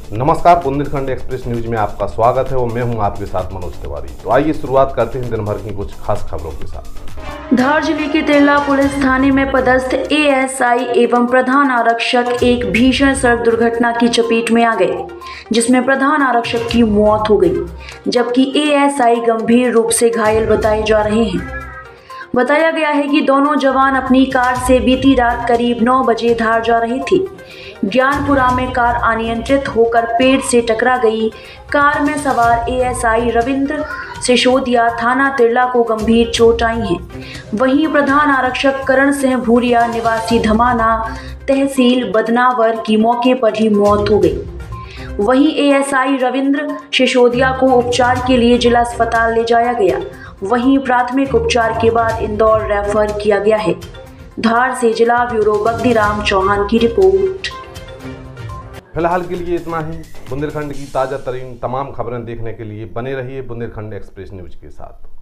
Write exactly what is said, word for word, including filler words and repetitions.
नमस्कार, Bundelkhand express news में आपका स्वागत है और मैं हूं आपके साथ मनोज तिवारी। तो आइए शुरुआत करते हैं दिन भर की कुछ खास खबरों के साथ। धार जिले के तिरला पुलिस थाने में पदस्थ ए एस आई एवं प्रधान आरक्षक एक भीषण सड़क दुर्घटना की चपेट में आ गए, जिसमें प्रधान आरक्षक की मौत हो गई, जबकि ए एस आई गंभीर रूप से घायल बताए जा रहे हैं। बताया गया है कि दोनों जवान अपनी कार से बीती रात करीब नौ बजे धार जा रहे थे। ज्ञानपुरा में कार अनियंत्रित होकर पेड़ से टकरा गई। कार में सवार A S I Ravindra Sisodia थाना तिरला को गंभीर चोट आई है। वहीं प्रधान आरक्षक करण सिंह भूरिया निवासी धमाना तहसील बदनावर की मौके पर ही मौत हो गई। वहीं A S I Ravindra Sisodia को उपचार के लिए जिला अस्पताल ले जाया गया। वहीं प्राथमिक उपचार के बाद इंदौर रेफर किया गया है। धार से जिला ब्यूरो बगदीराम चौहान की रिपोर्ट। फिलहाल के लिए इतना ही। बुंदेलखंड की ताज़ा तरीन तमाम खबरें देखने के लिए बने रहिए बुंदेलखंड एक्सप्रेस न्यूज के साथ।